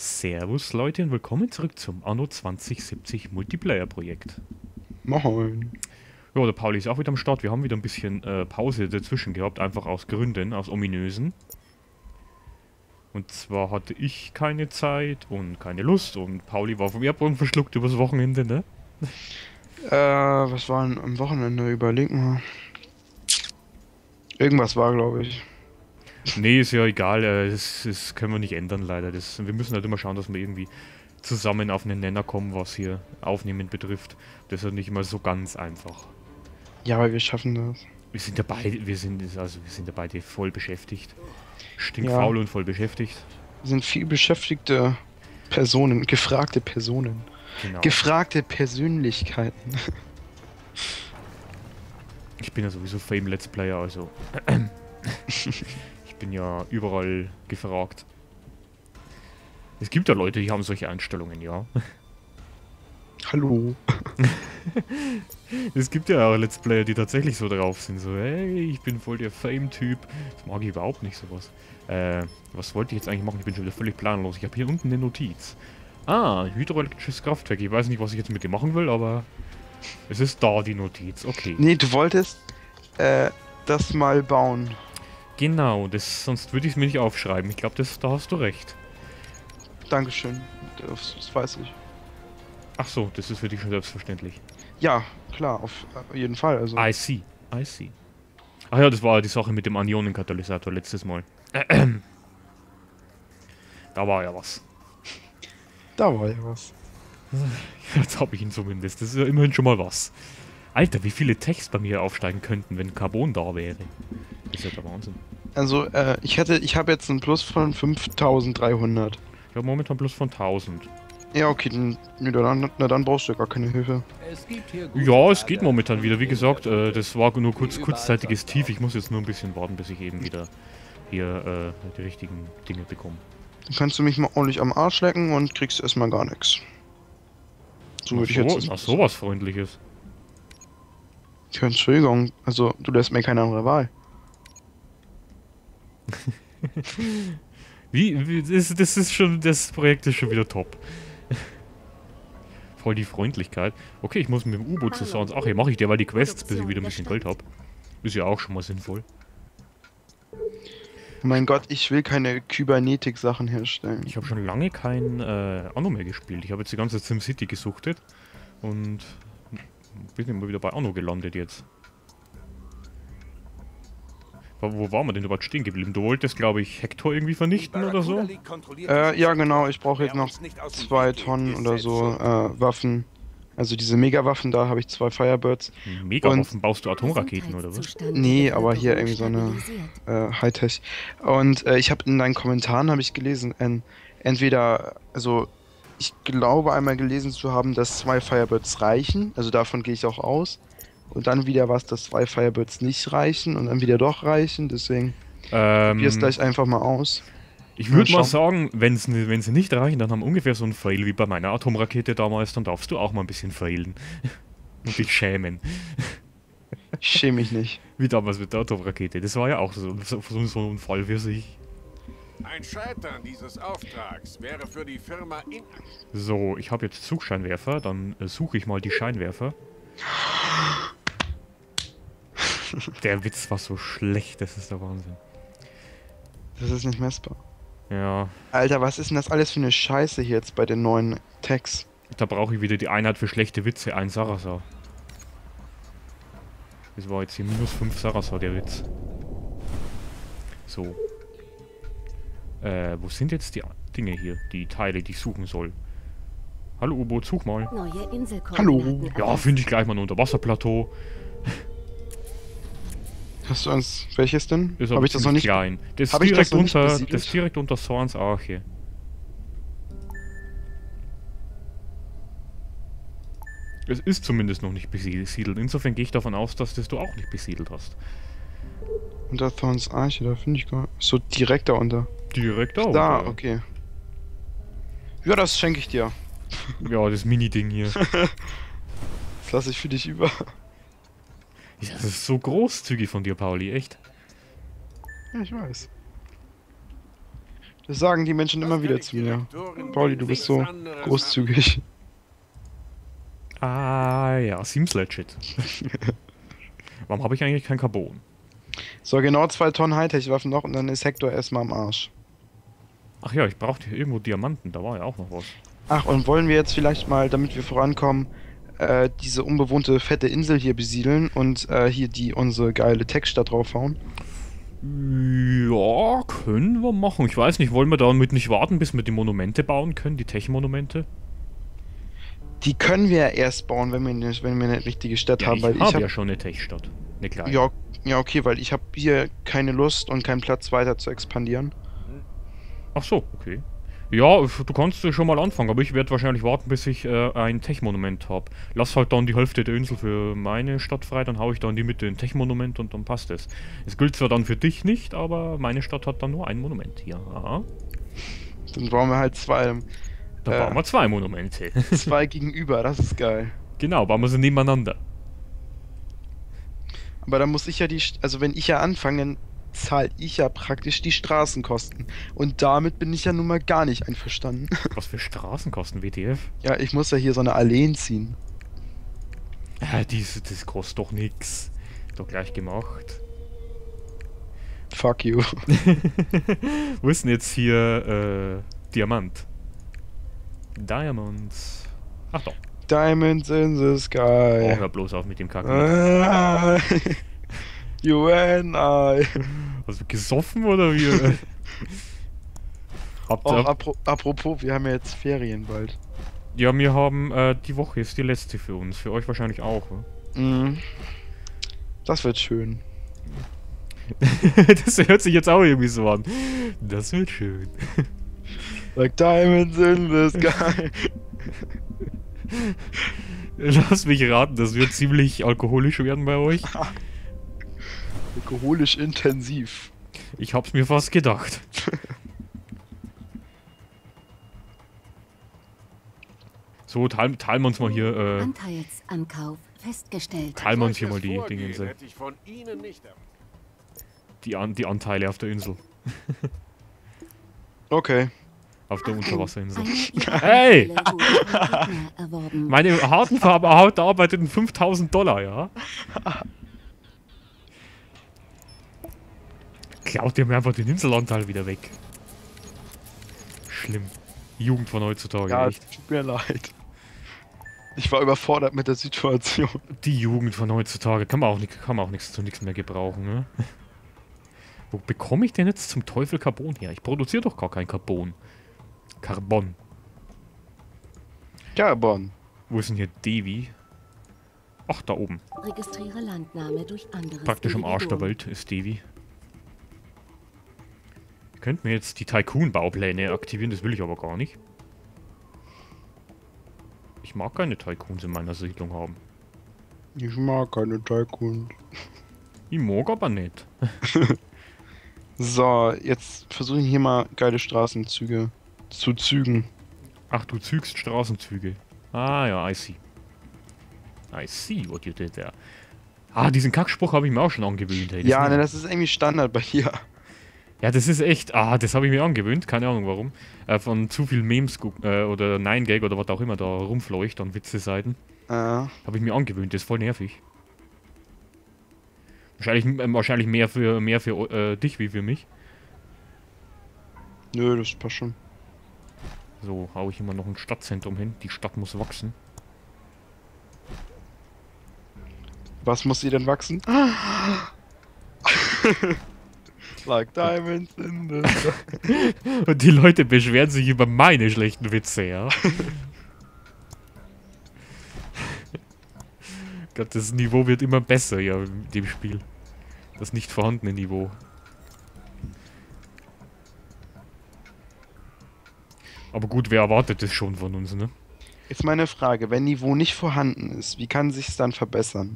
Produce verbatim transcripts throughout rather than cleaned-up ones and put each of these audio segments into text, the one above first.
Servus Leute und willkommen zurück zum Anno zwanzig siebzig Multiplayer Projekt. Moin. Ja, der Pauli ist auch wieder am Start. Wir haben wieder ein bisschen äh, Pause dazwischen gehabt, einfach aus Gründen, aus ominösen. Und zwar hatte ich keine Zeit und keine Lust und Pauli war vom Erdboden verschluckt übers Wochenende, ne? Äh, was war denn am Wochenende? Überleg mal. Irgendwas war, glaube ich. Nee, ist ja egal, äh, das, das können wir nicht ändern leider. Das, wir müssen halt immer schauen, dass wir irgendwie zusammen auf einen Nenner kommen, was hier Aufnehmen betrifft. Das ist halt nicht immer so ganz einfach. Ja, aber wir schaffen das. Wir sind ja beide, wir sind, also wir sind ja beide voll beschäftigt. Stinkfaul Ja. und voll beschäftigt. Wir sind viel beschäftigte Personen, gefragte Personen. Genau. Gefragte Persönlichkeiten. Ich bin ja sowieso Fame Let's Player, also ich bin ja überall gefragt. Es gibt ja Leute, die haben solche Einstellungen, ja. Hallo. Es gibt ja auch Let's Player, die tatsächlich so drauf sind, so, hey, ich bin voll der Fame-Typ. Das mag ich überhaupt nicht, sowas. Äh, was wollte ich jetzt eigentlich machen? Ich bin schon wieder völlig planlos. Ich habe hier unten eine Notiz. Ah, hydroelektrisches Kraftwerk. Ich weiß nicht, was ich jetzt mit dem machen will, aber es ist da, die Notiz. Okay. Nee, du wolltest äh, das mal bauen. Genau, das, sonst würde ich es mir nicht aufschreiben. Ich glaube, da hast du recht. Dankeschön. Das, das weiß ich. Ach so, das ist für dich schon selbstverständlich. Ja, klar, auf jeden Fall. Also. I see, I see. Ach ja, das war die Sache mit dem Anionenkatalysator letztes Mal. Da war ja was. Da war ja was. Jetzt habe ich ihn zumindest. Das ist ja immerhin schon mal was. Alter, wie viele Text bei mir aufsteigen könnten, wenn Carbon da wäre. Das ist ja der Wahnsinn. Also, äh, ich hätte, ich habe jetzt einen Plus von fünftausenddreihundert. Ich habe momentan plus von tausend. Ja, okay, dann, na, dann, na, dann brauchst du ja gar keine Hilfe. Es gibt hier Ja, es geht momentan wieder. Wie gesagt, äh, das war nur kurz kurzzeitiges Tief. Ich muss jetzt nur ein bisschen warten, bis ich eben wieder hier äh, die richtigen Dinge bekomme. Dann kannst du mich mal ordentlich am Arsch lecken und kriegst erstmal gar nichts. So würde ich so, jetzt. Ach, sowas Freundliches. Ja, Entschuldigung, also du lässt mir keine andere Wahl. Wie, wie das, das ist schon, das Projekt ist schon wieder top. Voll die Freundlichkeit. Okay, ich muss mit dem U-Boot zu Sounds. Ach, hier mache ich derweil die Quests, bis ich wieder ein bisschen Geld habe. Ist ja auch schon mal sinnvoll. Mein Gott, ich will keine Kybernetik-Sachen herstellen. Ich habe schon lange kein äh, Anno mehr gespielt. Ich habe jetzt die ganze SimCity gesuchtet und bin immer wieder bei Anno gelandet jetzt. Wo, wo waren wir denn überhaupt stehen geblieben? Du wolltest, glaube ich, Hector irgendwie vernichten oder so? Äh, ja genau, ich brauche jetzt noch zwei Tonnen oder so äh, Waffen. Also diese Megawaffen, da habe ich zwei Firebirds. Megawaffen? Baust du Atomraketen oder was? Nee, aber hier irgendwie so eine äh, Hightech. Und äh, ich habe in deinen Kommentaren habe ich gelesen, en, entweder, also ich glaube einmal gelesen zu haben, dass zwei Firebirds reichen, also davon gehe ich auch aus. Und dann wieder was, dass zwei Firebirds nicht reichen und dann wieder doch reichen, deswegen Ähm, probier es gleich einfach mal aus. ich würde Mal mal schauen. sagen, wenn's, ne- wenn sie nicht reichen, dann haben wir ungefähr so einen Fail wie bei meiner Atomrakete damals, dann darfst du auch mal ein bisschen failen. Und dich schämen. Ich schäme mich nicht. Wie damals mit der Atomrakete. Das war ja auch so, so, so ein Fall für sich. Ein Scheitern dieses Auftrags wäre für die Firma in So, ich habe jetzt Zugscheinwerfer, dann äh, suche ich mal die Scheinwerfer. Der Witz war so schlecht, das ist der Wahnsinn. Das ist nicht messbar. Ja, Alter, was ist denn das alles für eine Scheiße hier jetzt bei den neuen Tags? da brauche ich wieder die Einheit für schlechte Witze, ein Sarasa. Das war jetzt hier minus fünf Sarasa, der Witz. So. Äh, wo sind jetzt die Dinge hier? Die Teile, die ich suchen soll? Hallo U-Boot, such mal. Neue Hallo. Inselkoordinaten Ja, finde ich gleich mal ein Unterwasserplateau. Hast du eins? Welches denn? Ist Habe aber ich das noch ziemlich nicht? klein. Das ist hab ich das direkt noch nicht unter, besiedelt? das ist direkt unter Sorns Arche. Es ist zumindest noch nicht besiedelt. Insofern gehe ich davon aus, dass das du auch nicht besiedelt hast. Unter Thorns Arche, da finde ich gar so direkt da unter. Direkt da. Da, unter. okay. Ja, das schenke ich dir. Ja, das Mini-Ding hier. Das lasse ich für dich über. Ja, das ist so großzügig von dir, Pauli, echt. Ja, ich weiß. Das sagen die Menschen immer Was wieder kann ich zu mir. Direktoren Pauli, denn du bist nichts so anderes großzügig. Ah ja, seems legit. Warum habe ich eigentlich kein Carbon? So, genau zwei Tonnen Hightech-Waffen noch und dann ist Hector erstmal am Arsch. Ach ja, ich brauchte hier irgendwo Diamanten, da war ja auch noch was. Ach, und wollen wir jetzt vielleicht mal, damit wir vorankommen, äh, diese unbewohnte fette Insel hier besiedeln und äh, hier die unsere geile Tech-Stadt draufhauen? Ja, können wir machen. Ich weiß nicht, wollen wir damit nicht warten, bis wir die Monumente bauen können, die Tech-Monumente? Die können wir ja erst bauen, wenn wir eine, wenn wir eine richtige Stadt Ja, haben, ich weil ich habe hab, ja schon eine Tech-Stadt. Eine kleine. ja, ja, okay, weil ich habe hier keine Lust und keinen Platz weiter zu expandieren. Ach so, okay. Ja, du kannst schon mal anfangen, aber ich werde wahrscheinlich warten, bis ich äh, ein Tech-Monument habe. Lass halt dann die Hälfte der Insel für meine Stadt frei, dann haue ich da in die Mitte ein Tech-Monument und dann passt es. Es gilt zwar dann für dich nicht, aber meine Stadt hat dann nur ein Monument. Ja. Dann brauchen wir halt zwei, Da Äh. bauen wir zwei Monumente. zwei gegenüber, das ist geil. Genau, bauen wir sie nebeneinander. Aber dann muss ich ja die, St- also wenn ich ja anfange, dann zahle ich ja praktisch die Straßenkosten. Und damit bin ich ja nun mal gar nicht einverstanden. Was für Straßenkosten, W T F? Ja, ich muss ja hier so eine Alleen ziehen. Ja, dies, das kostet doch nix. Doch gleich gemacht. Fuck you. Wo ist denn jetzt hier, äh, Diamant? Diamonds. Ach doch. Diamonds in the Oh, sky. hör bloß auf mit dem Kacken. Ah, you and I. Hast du gesoffen oder wie? Habt Auch ihr... apro apropos, wir haben ja jetzt Ferien bald. Ja, wir haben, äh, die Woche ist die letzte für uns. Für euch wahrscheinlich auch, ne? Mhm. Das wird schön. Das hört sich jetzt auch irgendwie so an. Das wird schön. Like diamonds in the sky. Lass mich raten, das wird ziemlich alkoholisch werden bei euch. Alkoholisch intensiv. Ich hab's mir fast gedacht. So, teilen, teilen wir uns mal hier, äh, Anteilsankauf festgestellt. teilen wir uns hier mal Solches die Vorgehen Dinge, hätte ich von Ihnen nicht erwartet. die, An die Anteile auf der Insel. Okay. Auf der Unterwasserinsel. Eine ihrer Hey! Anteile wurde vom Gegner erworben. Meine harten Farbe arbeiteten fünftausend Dollar, ja? Klaut ihr mir einfach den Inselanteil wieder weg. Schlimm. Jugend von heutzutage, Ja, echt. tut mir leid. Ich war überfordert mit der Situation. Die Jugend von heutzutage kann man auch nicht, kann man auch nichts zu nichts mehr gebrauchen, ne? Wo bekomme ich denn jetzt zum Teufel Carbon her? Ich produziere doch gar kein Carbon. Carbon. Carbon. Wo ist denn hier Devi? Ach, da oben. Registriere Landnahme durch anderes Praktisch am Arsch der Individuum. Welt ist Devi. Ich könnte mir jetzt die Tycoon-Baupläne aktivieren, das will ich aber gar nicht. Ich mag keine Tycoons in meiner Siedlung haben. Ich mag keine Tycoons. Ich mag aber nicht. So, jetzt versuchen hier mal geile Straßenzüge zu zügen. Ach, du zügst Straßenzüge. Ah ja, I see. I see what you did there. Ah, diesen Kackspruch habe ich mir auch schon angewöhnt. Hey. Das Ja, ist ne, mir- das ist irgendwie Standard bei dir. Ja, das ist echt... Ah, das habe ich mir angewöhnt. Keine Ahnung warum. Äh, von zu viel Memes guck- äh, oder neun gag oder was auch immer da rumfleucht an Witze-Seiten. Äh, Habe ich mir angewöhnt. Das ist voll nervig. Wahrscheinlich, äh, wahrscheinlich mehr für, mehr für äh, dich wie für mich. nö, das passt schon. So, hau ich immer noch ein Stadtzentrum hin. Die Stadt muss wachsen. Was muss sie denn wachsen? Like diamonds in the sky. Und die Leute beschweren sich über meine schlechten Witze, ja? Gott, das Niveau wird immer besser, ja, in dem Spiel. Das nicht vorhandene Niveau. Aber gut, wer erwartet das schon von uns, ne? Jetzt meine Frage, wenn Niveau nicht vorhanden ist, wie kann sich's dann verbessern?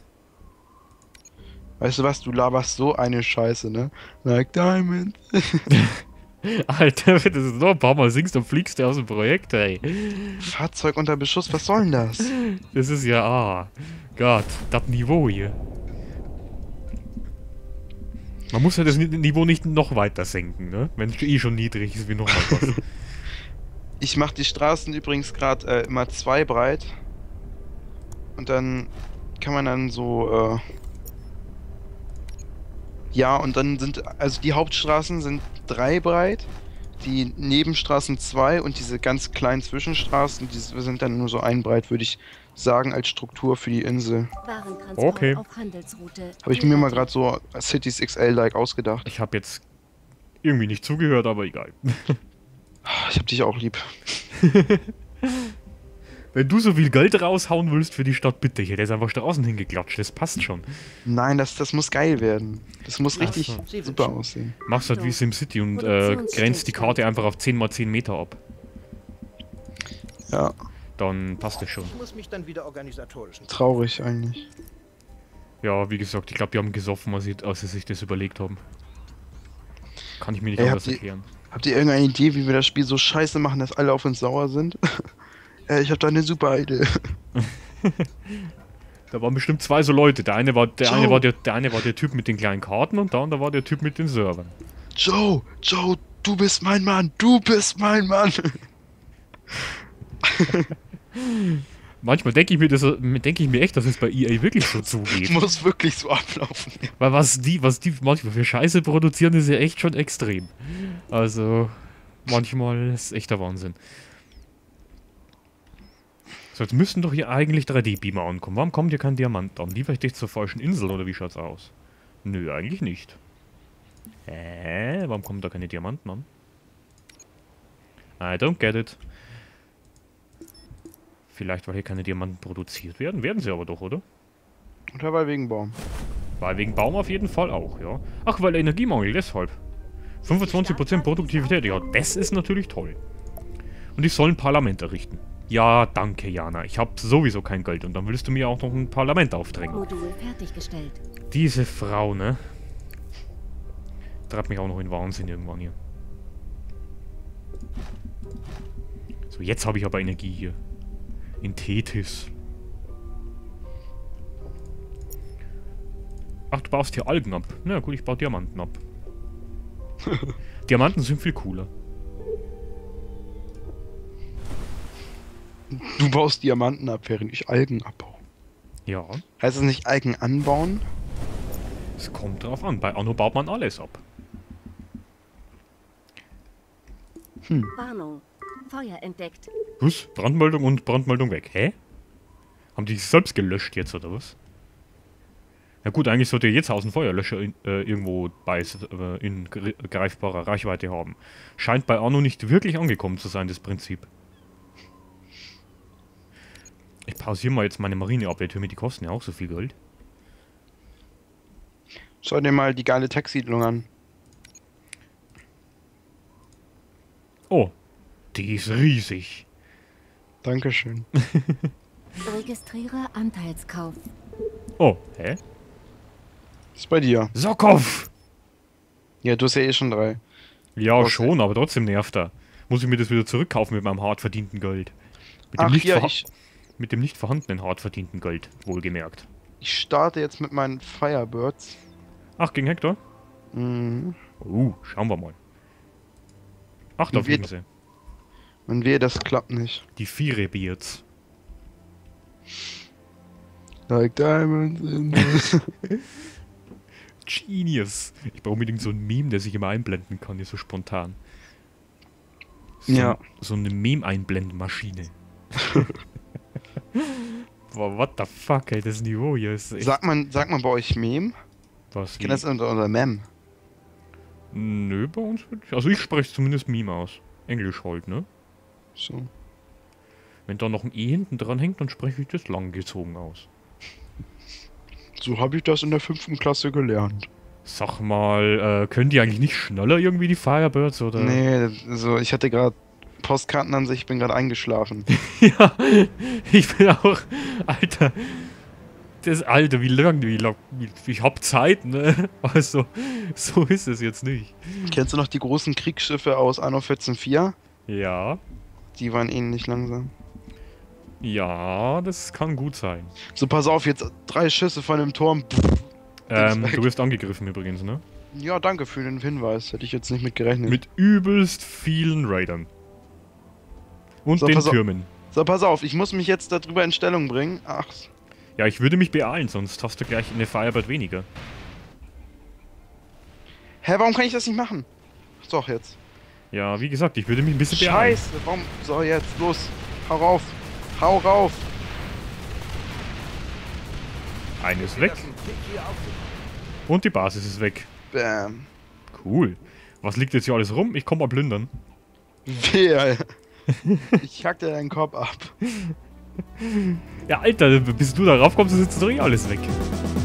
Weißt du was, du laberst so eine Scheiße, ne? Like diamonds. Alter, wenn du das noch ein paar Mal singst, dann fliegst du aus dem Projekt, ey. Fahrzeug unter Beschuss, was soll denn das? Das ist ja, ah, Gott, das Niveau hier. Man muss ja das Niveau nicht noch weiter senken, ne? Wenn es eh schon niedrig ist, wie noch mal was. Ich mache die Straßen übrigens gerade äh, immer zwei breit. Und dann kann man dann so, äh... Ja, und dann sind, also die Hauptstraßen sind drei breit, die Nebenstraßen zwei und diese ganz kleinen Zwischenstraßen, die sind dann nur so ein breit, würde ich sagen, als Struktur für die Insel. Warentransport Okay. auf Handelsroute. Habe ich mir mal gerade so Cities X L-like ausgedacht. Ich habe jetzt irgendwie nicht zugehört, aber egal. Ich hab dich auch lieb. Wenn du so viel Geld raushauen willst für die Stadt, bitte. Ich hätte jetzt einfach Straßen hingeklatscht, das passt schon. Nein, das, das muss geil werden. Das muss Ach richtig so. super aussehen. Machst halt wie SimCity und äh, grenzt die Karte einfach auf zehn mal zehn Meter ab. Ja, Dann passt das schon. Ich muss mich dann wieder organisatorisch. traurig eigentlich. Ja, wie gesagt, ich glaube, die haben gesoffen, als sie, als sie sich das überlegt haben. Kann ich mir nicht Ey, anders habt ihr- erklären. Habt ihr irgendeine Idee, wie wir das Spiel so scheiße machen, dass alle auf uns sauer sind? äh, ich hab da eine super Idee. Da waren bestimmt zwei so Leute. Der eine war der, Joe. eine war der, der eine war der Typ mit den kleinen Karten und der andere war der Typ mit den Servern. Joe, Joe, du bist mein Mann, du bist mein Mann. Manchmal denke ich mir das, denke ich mir echt, dass es bei E A wirklich so zugeht. Muss wirklich so ablaufen. Weil was die, was die manchmal für Scheiße produzieren, ist ja echt schon extrem. Also, manchmal ist echt der Wahnsinn. So, jetzt müssten doch hier eigentlich drei D-Beamer ankommen. Warum kommt hier kein Diamant an? Liefere ich dich zur falschen Insel oder wie schaut's aus? Nö, eigentlich nicht. Hä? Warum kommen da keine Diamanten an? I don't get it. Vielleicht, weil hier keine Diamanten produziert werden? Werden sie aber doch, oder? Oder weil wegen Baum. Weil wegen Baum auf jeden Fall auch, ja. Ach, weil Energiemangel, deshalb. fünfundzwanzig Prozent Produktivität, ja, das ist natürlich toll. Und ich soll ein Parlament errichten. Ja, danke, Jana. Ich habe sowieso kein Geld und dann willst du mir auch noch ein Parlament aufdrängen. Modul fertiggestellt. Diese Frau, ne? Treibt mich auch noch in Wahnsinn irgendwann hier. So, jetzt habe ich aber Energie hier. In Tethys. Ach, du baust hier Algen ab. Na gut, ich baue Diamanten ab. Diamanten sind viel cooler. Du baust Diamanten ab, während ich Algen abbaue. Ja, Heißt es nicht Algen anbauen? es kommt drauf an. Bei Anno baut man alles ab. Warnung. Feuer entdeckt. Was? Brandmeldung und Brandmeldung weg. Hä? Haben die sich selbst gelöscht jetzt, oder was? Ja gut, eigentlich sollte jetzt Haus ein Feuerlöscher in, äh, irgendwo bei, äh, in gre- greifbarer Reichweite haben. Scheint bei Anno nicht wirklich angekommen zu sein, das Prinzip. Ich pausiere mal jetzt meine Marine-Update, die kosten ja auch so viel Geld. Schau dir mal die geile Tech-Siedlung an. Oh, die ist riesig. Dankeschön. Registriere Anteilskauf. Oh, hä? Ist bei dir. Sokow! Ja, du hast ja eh schon drei. Ja, Okay. schon, aber trotzdem nervt er. Muss ich mir das wieder zurückkaufen mit meinem hart verdienten Geld. Mit dem, Ach nicht, ja, vorha- ich, mit dem nicht vorhandenen hart verdienten Geld, wohlgemerkt. ich starte jetzt mit meinen Firebirds. Ach, gegen Hector? Mhm. Uh, schauen wir mal. Ach, da Wie fliegen wird- sie. Und wehe, das klappt nicht. Die Vierebeards. Like diamonds in the... Genius. Ich brauche unbedingt so ein Meme, der sich immer einblenden kann, hier so spontan. So, Ja. So eine Meme-Einblendmaschine. Boah, what the fuck, ey, das Niveau hier ist echt... Sagt man, sagt man bei euch Meme? was, Ich wie? kenne das unter, unter Mem. Nö, bei uns wird... Also ich spreche zumindest Meme aus. Englisch halt, ne? So. Wenn da noch ein E hinten dran hängt, dann spreche ich das langgezogen aus. So habe ich das in der fünften Klasse gelernt. Sag mal, äh, können die eigentlich nicht schneller irgendwie, die Firebirds, oder? Nee, also ich hatte gerade Postkarten an sich, ich bin gerade eingeschlafen. Ja, ich bin auch... Alter... Das Alter, wie lang, wie lang... Wie, ich hab Zeit, ne? Also, so ist es jetzt nicht. Kennst du noch die großen Kriegsschiffe aus Anno vierzehn Punkt vier? Ja, Die waren ähnlich langsam. ja, das kann gut sein. So, pass auf, jetzt drei Schüsse von dem Turm. Pff, Ähm, weg. du wirst angegriffen übrigens, ne? Ja, danke für den Hinweis. Hätte ich jetzt nicht mit gerechnet. Mit übelst vielen Raidern. Und So, den pass auf. Türmen. So, pass auf, ich muss mich jetzt darüber in Stellung bringen. Ach, Ja, ich würde mich beeilen, sonst hast du gleich eine Firebird weniger. hä, warum kann ich das nicht machen? Doch, jetzt. Ja, wie gesagt, ich würde mich ein bisschen beeilen. Scheiße, warum? So, jetzt, los. Hau rauf. Hau rauf. Eine ist weg und die Basis ist weg. Bam. Cool. Was liegt jetzt hier alles rum? Ich komm mal plündern. Wer? Ich hack dir deinen Kopf ab. Ja, Alter, bis du da raufkommst, ist jetzt doch eh alles weg.